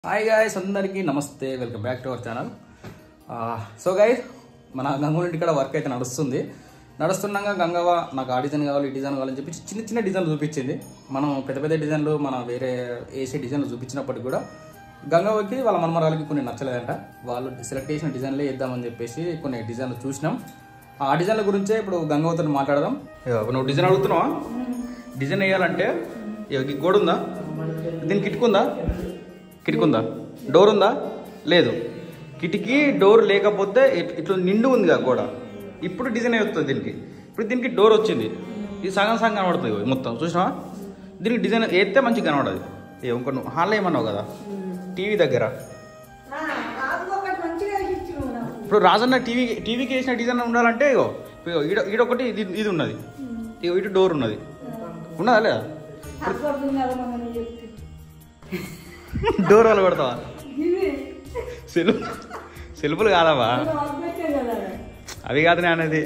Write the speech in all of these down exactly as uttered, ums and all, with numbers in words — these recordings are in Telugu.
హాయ్ గాయ్స్, అందరికీ నమస్తే. Welcome back to our channel. So guys, మన గంగవ్వ ఇంటి ఇక్కడ వర్క్ అయితే నడుస్తుంది. నడుస్తున్నాక గంగవ్వ నాకు ఆ డిజైన్ కావాలి, ఈ డిజైన్ కావాలని చెప్పి చిన్న చిన్న డిజైన్లు చూపించింది. మనం పెద్ద పెద్ద డిజైన్లు మన వేరే ఏసీ డిజైన్లు చూపించినప్పటికీ కూడా గంగవ్వకి వాళ్ళ మనమరాలకి కొన్ని నచ్చలేదంట. వాళ్ళు సెలెక్ట్ చేసిన డిజైన్లే ఇద్దామని చెప్పేసి కొన్ని డిజైన్లు చూసినాం. ఆ డిజైన్ల గురించే ఇప్పుడు గంగవ్వతో మాట్లాడదాం. నువ్వు డిజైన్ అడుగుతున్నావా? డిజైన్ వేయాలంటే ఈ గోడ ఉందా, దీనికి కిటుకుందా, కిటికుందా, డోర్ ఉందా, లేదు. కిటికీ డోర్ లేకపోతే ఇట్లా నిండు ఉందిగా గోడ. ఇప్పుడు డిజైన్ వస్తుంది దీనికి. ఇప్పుడు దీనికి డోర్ వచ్చింది, ఇది సగం సగం కనబడుతుంది మొత్తం. చూసినావా? దీనికి డిజైన్ వేస్తే మంచిగా కనబడదు. ఇంకొక నువ్వు హాల్లో ఏమన్నావు కదా టీవీ దగ్గర, ఇప్పుడు రాజన్న టీవీ టీవీకి వేసిన డిజైన్ ఉండాలంటే ఇగో ఈడ ఈడొకటి ఇది ఇది ఉన్నది, ఇగో ఇటు డోర్ ఉన్నది, ఉన్నదా లేదా? డోర్ వాళ్ళు కొడతావా? సెల్ఫ్ సెల్ఫ్లు కాదవా? అవి కాదు నేను అనేది,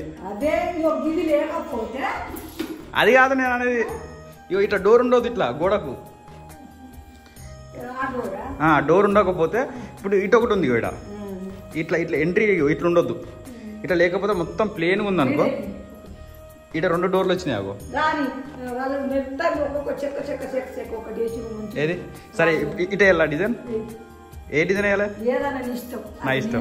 అది కాదు నేను అనేది. ఇగో ఇట్లా డోర్ ఉండదు ఇట్లా గోడకు, డోర్ ఉండకపోతే ఇప్పుడు ఇటు ఒకటి ఉంది ఇక్కడ, ఇట్లా ఇట్లా ఎంట్రీ ఇట్లా ఉండొద్దు. ఇట్లా లేకపోతే మొత్తం ప్లేన్గా ఉంది అనుకో. ఇట రెండు డోర్లు వచ్చినాయి అగో. ఏది సరే ఇట వెళ్ళా డిజైన్, ఏ డిజైన్ వేయాలి? నా ఇష్టం.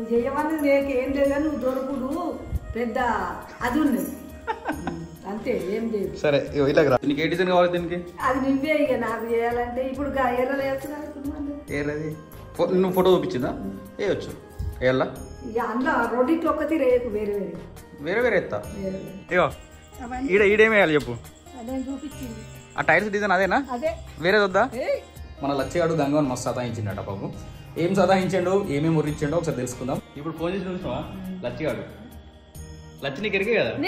పెద్ద అది ఉన్నది అంతే, ఏం లేదు. సరే ఇలా నీకు ఏ డిజైన్ కావాలి? దీనికి అది నువ్వే ఇక నాకు చేయాలంటే ఇప్పుడు ఎర్రలు వేస్తున్నా. ఏది నువ్వు ఫోటో చూపించిందా? వేయచ్చు వేయాలా? ఇక అందులో రెండింటి ఒక్కటి రేపు వేరే వేరే వేరే వేరే ఎత్తా. ఇగో ఈడ ఈడేమి వేయాలి చెప్పు? చూపించింది ఆ టైల్స్ డిజైన్ అదేనా? అదే, వేరేది వద్దా? మన లచ్చిగాడు గంగవని మస్తు సతాయించిండట బాబు. ఏం సతాయించాడు, ఏమేమి మురించాడో ఒకసారి తెలుసుకుందాం. ఇప్పుడు ఫోన్ చేసి చూసినావా లచ్చిగాడు? లచ్చి నీకు ఎరిగే కదా,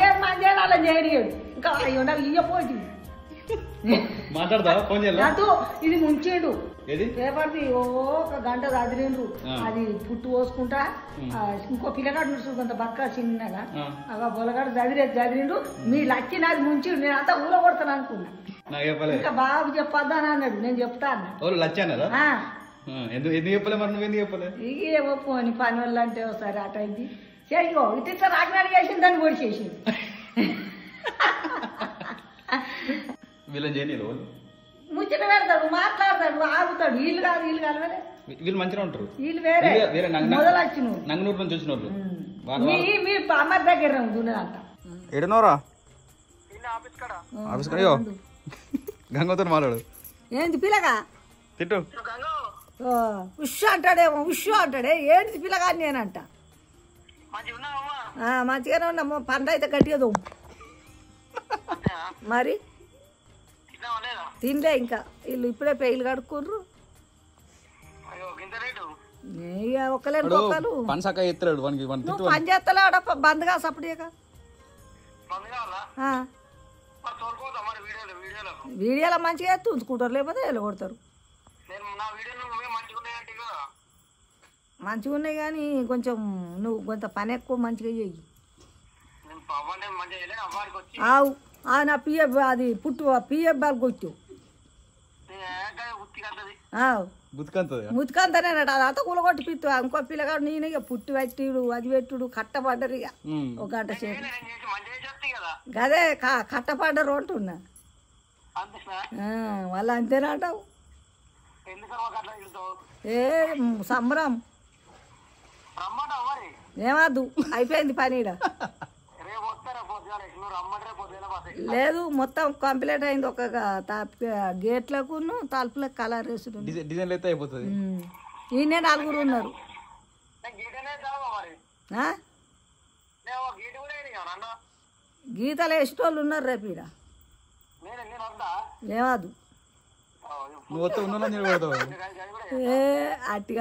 ఇంకా ఇయ్యపోయి మాట్లాడదా ఫోన్ చేయాలి. ఇది ముంచేడు ఏది పేపర్ది ఓ ఒక గంట చదివిండ్రు. అది పుట్టు పోసుకుంటా ఇంకో పిల్లగాడు నడుచుకుంటా కొంత బక్క చిన్నగా అలా బొలగాడు చదివేది చదివిండు. మీ లక్కి నాది ముంచిండు, నేను అంతా ఊళ్ళో కొడతాను అనుకున్నా. ఇంకా బాబు చెప్పొద్దా అని అన్నాడు, నేను చెప్తా అన్నా. లచ్చి అన్నదా? ఎందుకు ఎందుకు చెప్పలే మరి? నువ్వు ఎందుకు చెప్పలే? ఇక ఏమో పోని పని వల్ల అంటే ఒకసారి అట అయింది. సరిగో ఇటు ఇట్లా రాకినాడు చేసింది, దాన్ని పొడి చేసింది. వీళ్ళని చేయని ముచ్చట పెడతాడు, మాట్లాడతాడు, ఆగుతాడు. వీళ్ళు కాదు వీళ్ళు కాదు వేరే, వీళ్ళు మంచిగా ఉంటారు. వీళ్ళు వేరే వేరే మొదలచ్చి నంగనూరు నుంచి వచ్చిన వాళ్ళు. మీ అమ్మ దగ్గర దున్నదంట. ఎడనోరా ఆఫీస్ కడయో గంగతో మాట్లాడు. ఏంటి పిల్లగా తిట్టు ఉష్ అంటాడేమో, ఉష్ అంటాడే. ఏంటి పిల్లగా అని నేనంట. మంచిగానే ఉన్నాము, పంట అయితే గట్టిగా దోము. మరి తినలే ఇంకా, వీళ్ళు ఇప్పుడే పెయిలు కడుక్కుర్రు. ఇక ఒక్కలేని ఒక్కలు నువ్వు పని చేస్తలే ఆడ బంద్గా సపడిగా. వీడియోలో మంచిగా ఉంచుకుంటారు, లేకపోతే వెళ్ళి కొడతారు. మంచిగా ఉన్నాయి కానీ కొంచెం నువ్వు కొంత పని ఎక్కువ మంచిగా చెయ్యి. ఆవు నా పిఎఫ్ అది పుట్టు పిఎఫ్ బాల్ కొట్టు ముతుకంతనే అదంతా కూలగొట్టి పిత్తు. ఇంకో పిల్లగాడు నేను ఇక పుట్టి పెట్టిడు అది పెట్టుడు కట్టపడ్డరు. ఇక ఒక గంట సేపు గదే కట్టపడ్డరు అంటున్నా. వాళ్ళ అంతేనా అంటావు? ఏ సంబరం ఏమద్దు, అయిపోయింది పని. లేదు మొత్తం కంప్లీట్ అయింది. ఒక గేట్లకు తలుపులకు కలర్ వేసుడు ఈయనే నలుగురు ఉన్నారు. గీతలు వేసేటోళ్ళు ఉన్నారు రేపు ఈడ. ఏమదు ఏ అట్టిగా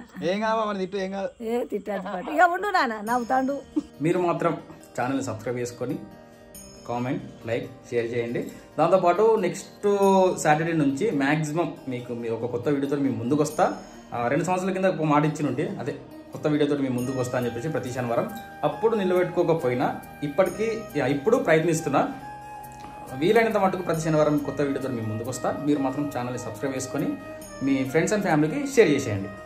ఏ తిట్టాడు పాటు ఇక ఉండు నాన్న నవ్వుతాండు. మీరు మాత్రం ఛానల్ని సబ్స్క్రైబ్ చేసుకొని కామెంట్ లైక్ షేర్ చేయండి. దాంతోపాటు నెక్స్ట్ సాటర్డే నుంచి మ్యాక్సిమం మీకు మీ ఒక కొత్త వీడియోతో మీ ముందుకు వస్తా. రెండు సంవత్సరాల కింద ఒక మాట ఇచ్చి ఉంటే అదే కొత్త వీడియోతో మీ ముందుకు వస్తా అని చెప్పేసి ప్రతి శనివారం. అప్పుడు నిలబెట్టుకోకపోయినా ఇప్పటికీ ఇప్పుడు ప్రయత్నిస్తున్నా. వీలైనంత మటుకు ప్రతి శనివారం కొత్త వీడియోతో మీ ముందుకు వస్తా. మీరు మాత్రం ఛానల్ని సబ్స్క్రైబ్ చేసుకొని మీ ఫ్రెండ్స్ అండ్ ఫ్యామిలీకి షేర్ చేసేయండి.